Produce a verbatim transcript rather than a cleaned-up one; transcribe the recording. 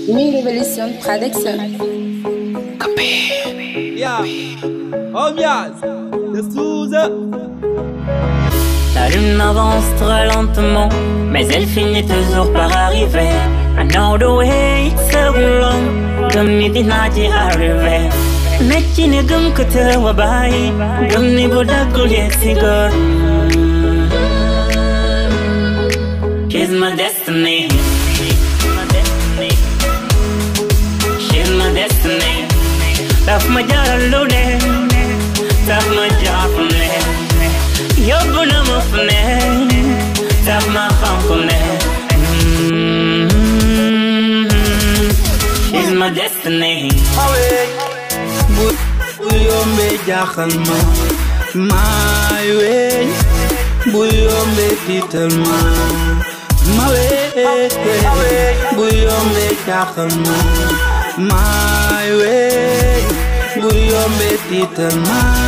New Revolution Production. Yeah, Omias, de Souza. La lune avance très lentement, mais elle finit toujours par arriver. I know the way it's so long, gëm ni dinaa ci arrivé. Nekki ne gëm ko te wa bàyyi, gëm ni bu daggul yegg si góor. She's my destiny. She's my destiny. Daf ma jaral lu ne, daf ma jaar fu ne. Yóbbu na ma fu ne, daf ma xam fu ne. She's my destiny. Bu yombe jaaxal ma, my way. Bu yombe tiital ma, my way. Bu yombe jaaxal ma, my way. Bu yombe tiital ma.